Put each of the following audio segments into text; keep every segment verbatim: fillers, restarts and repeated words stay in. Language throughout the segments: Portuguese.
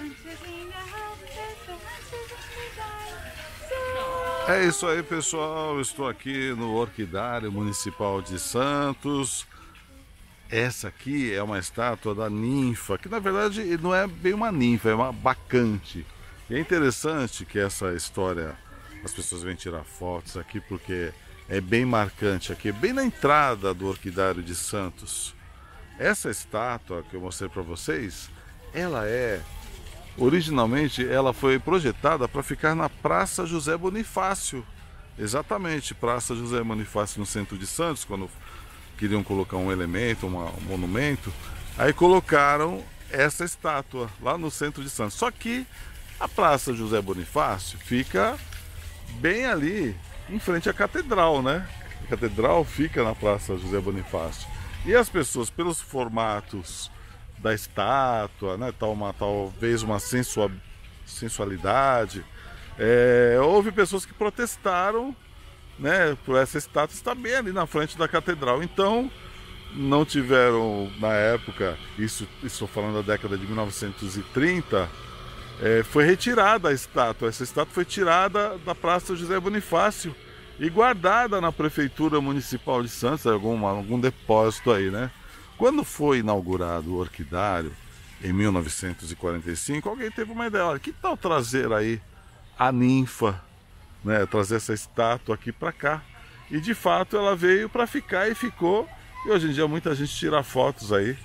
É isso aí, pessoal. Estou aqui no Orquidário Municipal de Santos. Essa aqui é uma estátua da ninfa, que na verdade não é bem uma ninfa, é uma bacante. E é interessante que essa história, as pessoas vêm tirar fotos aqui porque é bem marcante aqui, bem na entrada do Orquidário de Santos. Essa estátua que eu mostrei para vocês, ela é, originalmente, ela foi projetada para ficar na Praça José Bonifácio. Exatamente, Praça José Bonifácio no centro de Santos, quando queriam colocar um elemento, uma, um monumento, aí colocaram essa estátua lá no centro de Santos. Só que a Praça José Bonifácio fica bem ali, em frente à Catedral, né? A Catedral fica na Praça José Bonifácio. E as pessoas, pelos formatos da estátua, né, tal, uma, talvez uma sensua, sensualidade, é, houve pessoas que protestaram, né, por essa estátua estar bem ali na frente da catedral. Então não tiveram na época, isso estou falando da década de mil novecentos e trinta, é, foi retirada a estátua. Essa estátua foi tirada da Praça José Bonifácio e guardada na Prefeitura Municipal de Santos, algum, algum depósito aí, né? Quando foi inaugurado o Orquidário em mil novecentos e quarenta e cinco, alguém teve uma ideia: olha, que tal trazer aí a ninfa, né, trazer essa estátua aqui para cá? E de fato ela veio para ficar e ficou. E hoje em dia muita gente tira fotos aí,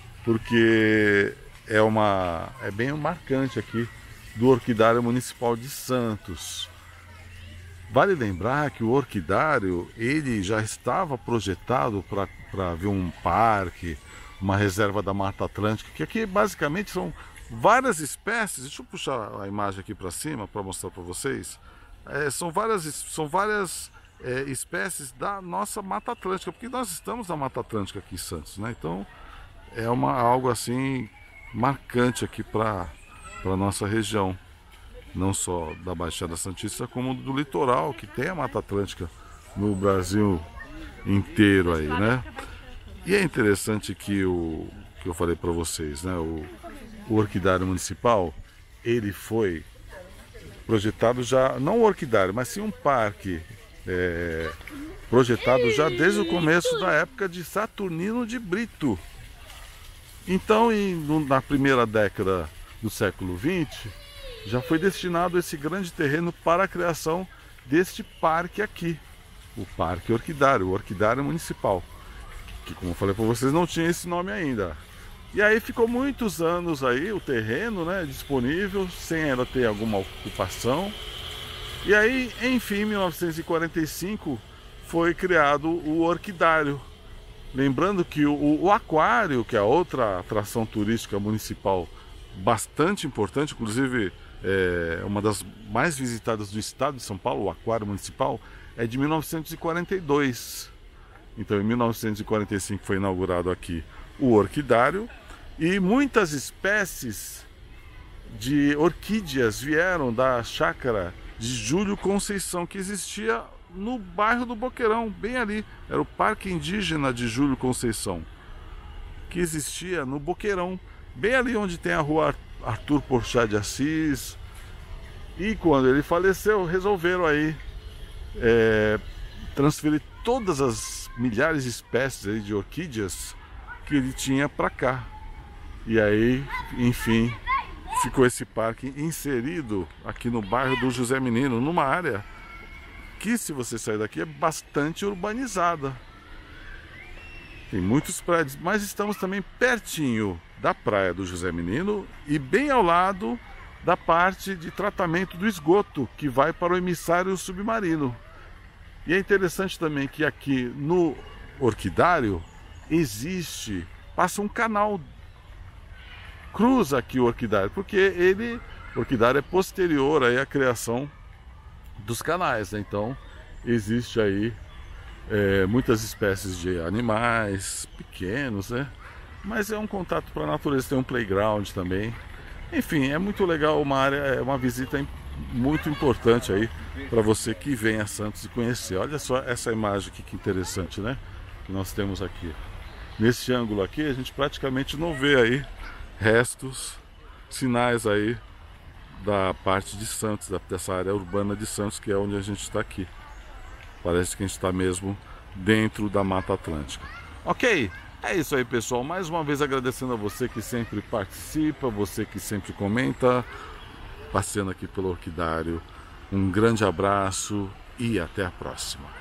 porque é uma é bem marcante aqui do Orquidário Municipal de Santos. Vale lembrar que o Orquidário, ele já estava projetado para ver um parque, uma reserva da Mata Atlântica, que aqui basicamente são várias espécies. Deixa eu puxar a imagem aqui para cima para mostrar para vocês. É, são várias, são várias é, espécies da nossa Mata Atlântica, porque nós estamos na Mata Atlântica aqui em Santos, né? Então é uma, algo assim marcante aqui para a nossa região, não só da Baixada Santista, como do litoral, que tem a Mata Atlântica no Brasil inteiro aí, né? E é interessante que o que eu falei para vocês, né? O, o Orquidário Municipal, ele foi projetado já, não o Orquidário, mas sim um parque é, projetado já desde o começo da época de Saturnino de Brito. Então, em, na primeira década do século vinte, já foi destinado esse grande terreno para a criação deste parque aqui, o Parque Orquidário, o Orquidário Municipal, que, como eu falei para vocês, não tinha esse nome ainda. E aí ficou muitos anos aí o terreno, né, disponível, sem ela ter alguma ocupação. E aí, enfim, em mil novecentos e quarenta e cinco foi criado o Orquidário. Lembrando que o, o aquário, que é outra atração turística municipal bastante importante, inclusive é uma das mais visitadas do estado de São Paulo, o Aquário Municipal, é de mil novecentos e quarenta e dois. Então, em mil novecentos e quarenta e cinco foi inaugurado aqui o Orquidário, e muitas espécies de orquídeas vieram da chácara de Júlio Conceição, que existia no bairro do Boqueirão, bem ali. Era o Parque Indígena de Júlio Conceição, que existia no Boqueirão, bem ali onde tem a rua Arthur Porchat de Assis. E quando ele faleceu, resolveram aí é, transferir todas as milhares de espécies aí de orquídeas que ele tinha para cá. E aí, enfim, ficou esse parque inserido aqui no bairro do José Menino, numa área que, se você sair daqui, é bastante urbanizada. Tem muitos prédios, mas estamos também pertinho da praia do José Menino e bem ao lado da parte de tratamento do esgoto, que vai para o emissário submarino. E é interessante também que aqui no Orquidário existe, passa um canal, cruza aqui o Orquidário, porque ele, o Orquidário é posterior aí à criação dos canais, né? Então existe aí é, muitas espécies de animais pequenos, né? Mas é um contato para a natureza, tem um playground também. Enfim, é muito legal, uma área, é uma visita muito importante aí para você que vem a Santos e conhecer. Olha só essa imagem aqui, que interessante, né? Que nós temos aqui. Nesse ângulo aqui a gente praticamente não vê aí restos sinais aí da parte de Santos, dessa área urbana de Santos, que é onde a gente está aqui. Parece que a gente está mesmo dentro da Mata Atlântica. Ok? É isso aí, pessoal. Mais uma vez agradecendo a você que sempre participa, você que sempre comenta, passeando aqui pelo Orquidário. Um grande abraço e até a próxima.